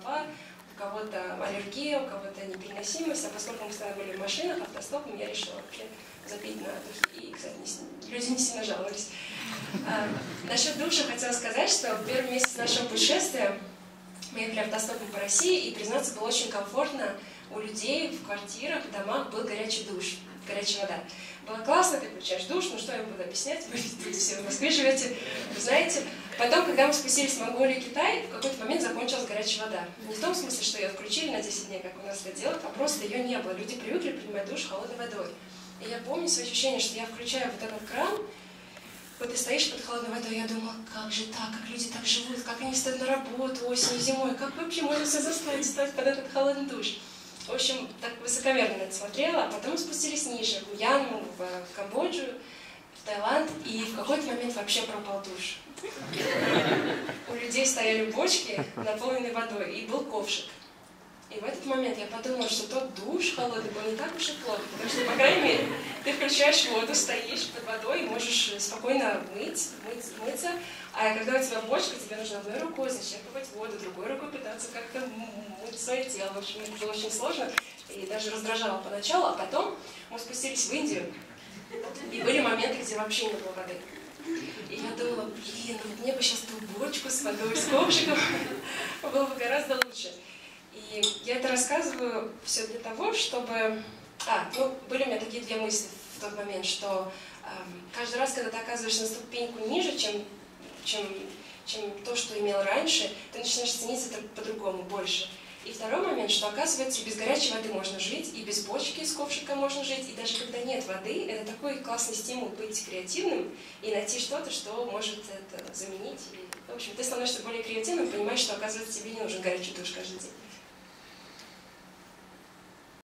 голова, у кого-то аллергия, у кого-то непереносимость, а поскольку мы с тобой были в машинах, автостопом, я решила вообще запить на духе. И, кстати, люди не сильно жаловались. Насчет душа хотела сказать, что в первый месяц нашего путешествия мы ехали автостопом по России, и, признаться, было очень комфортно. У людей в квартирах, в домах был горячий душ, горячая вода. Было классно, ты включаешь душ, ну что я вам буду объяснять, вы все в Москве живете, вы знаете. Потом, когда мы спустились в Монголию и Китай, в какой-то момент закончилась горячая вода. Не в том смысле, что ее отключили на 10 дней, как у нас это делают, а просто ее не было. Люди привыкли принимать душ холодной водой. И я помню свои ощущения, что я включаю вот этот кран, вот ты стоишь под холодной водой, я думала, как же так, как люди так живут, как они встают на работу осенью, зимой, как вообще можно себя заставить встать под этот холодный душ. В общем, так высокомерно на это смотрела, а потом мы спустились ниже, в Мьянму, в Камбоджу, в Таиланд, и в какой-то момент вообще пропал душ. У людей стояли бочки, наполненные водой, и был ковшик. И в этот момент я подумала, что тот душ холодный был не так уж и плохо, потому что, по крайней мере, ты включаешь воду, стоишь под водой и можешь спокойно мыться, а когда у тебя бочка, тебе нужно одной рукой зачерпывать воду, другой рукой пытаться как-то мыть свое тело. В общем, это было очень сложно и даже раздражало поначалу, а потом мы спустились в Индию, и были моменты, где вообще не было воды. И я думала, блин, ну мне бы сейчас ту бочку с водой, с ковшиком, было бы гораздо лучше. И я это рассказываю все для того, чтобы... были у меня такие две мысли в тот момент, что каждый раз, когда ты оказываешься на ступеньку ниже, чем то, что имел раньше, ты начинаешь ценить это по-другому, больше. И второй момент, что оказывается, без горячей воды можно жить, и без бочки с ковшика можно жить, и даже когда нет воды, это такой классный стимул быть креативным и найти что-то, что может это заменить. И, в общем, ты становишься более креативным, понимаешь, что, оказывается, тебе не нужен горячий душ каждый день.